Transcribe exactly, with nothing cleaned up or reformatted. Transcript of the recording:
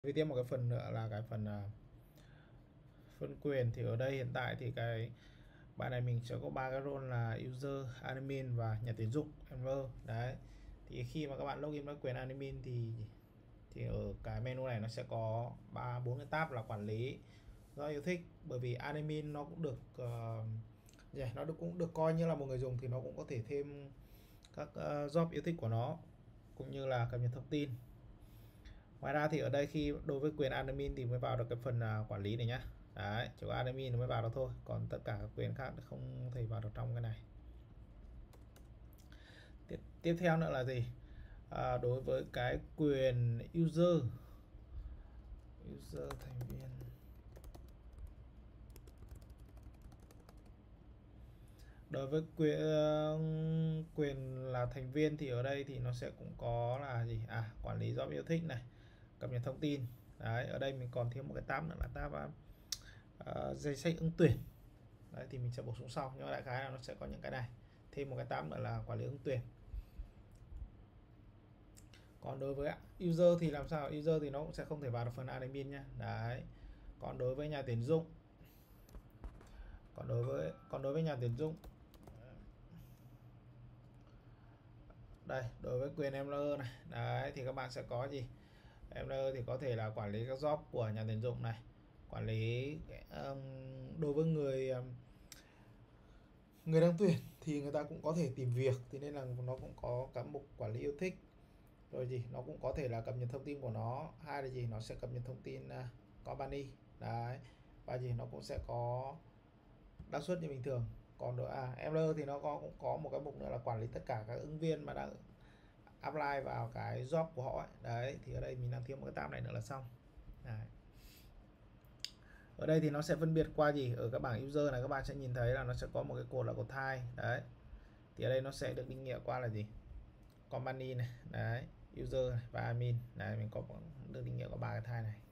Với tiếp một cái phần nữa là cái phần uh, phân quyền. Thì ở đây hiện tại thì cái bạn này mình sẽ có ba cái role là user, admin và nhà tuyển dụng member. Đấy, thì khi mà các bạn login với quyền admin thì thì ở cái menu này nó sẽ có ba bốn cái tab là quản lý do yêu thích. Bởi vì admin nó cũng được uh, yeah, nó được cũng được coi như là một người dùng, thì nó cũng có thể thêm các uh, job yêu thích của nó cũng như là cập nhật thông tin. Ngoài ra thì ở đây khi đối với quyền admin thì mới vào được cái phần uh, quản lý này nhá. Đấy, chỉ có admin mới vào được thôi, còn tất cả các quyền khác không thể vào được trong cái này. Tiếp, tiếp theo nữa là gì? À, đối với cái quyền user user thành viên, đối với quyền quyền là thành viên thì ở đây thì nó sẽ cũng có là gì, à quản lý job yêu thích này, cập nhật thông tin. Đấy, ở đây mình còn thêm một cái tab nữa là tab uh, danh sách ứng tuyển. Đấy, thì mình sẽ bổ sung sau, nhưng mà đại khái là nó sẽ có những cái này, thêm một cái tab nữa là quản lý ứng tuyển. Còn đối với user thì làm sao? User thì nó cũng sẽ không thể vào được phần admin nha. Đấy, còn đối với nhà tuyển dụng, còn đối với còn đối với nhà tuyển dụng đây, đối với quyền employer này, đấy thì các bạn sẽ có gì? Employer thì có thể là quản lý các job của nhà tuyển dụng này, quản lý um, đối với người um, người đang tuyển thì người ta cũng có thể tìm việc, thì nên là nó cũng có các mục quản lý yêu thích. Rồi gì, nó cũng có thể là cập nhật thông tin của nó, hai là gì, nó sẽ cập nhật thông tin uh, company. Đấy, và gì nó cũng sẽ có đa suất như bình thường. Còn đối à employer thì nó có cũng có một cái mục nữa là quản lý tất cả các ứng viên mà đang apply vào cái job của họ ấy. Đấy, thì ở đây mình đang thiếu một cái tab này nữa là xong. Đấy. Ở đây thì nó sẽ phân biệt qua gì, ở các bảng user này các bạn sẽ nhìn thấy là nó sẽ có một cái cột là cột type. Đấy, thì ở đây nó sẽ được định nghĩa qua là gì, company này, đấy, user này, và admin. Đấy, mình có được định nghĩa có ba cái type này.